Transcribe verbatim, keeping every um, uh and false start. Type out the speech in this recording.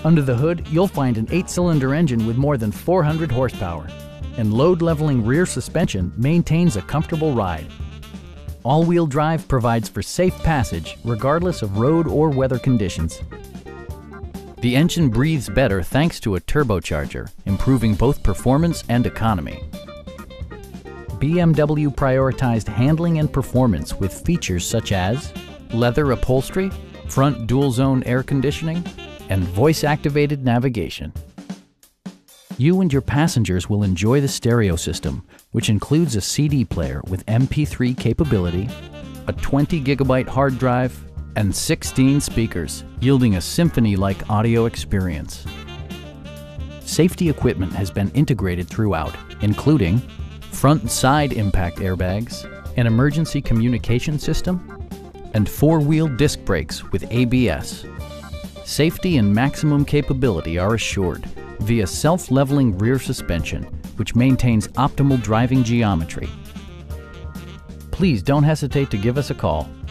Under the hood, you'll find an eight-cylinder engine with more than four hundred horsepower, and load-leveling rear suspension maintains a comfortable ride. All-wheel drive provides for safe passage regardless of road or weather conditions. The engine breathes better thanks to a turbocharger, improving both performance and economy. B M W prioritized handling and performance with features such as leather upholstery, front dual-zone air conditioning, and voice-activated navigation. You and your passengers will enjoy the stereo system, which includes a C D player with M P three capability, a twenty gigabyte hard drive, and sixteen speakers, yielding a symphony-like audio experience. Safety equipment has been integrated throughout, including front and side impact airbags, an emergency communication system, and four-wheel disc brakes with A B S. Safety and maximum capability are assured via self-leveling rear suspension, which maintains optimal driving geometry. Please don't hesitate to give us a call.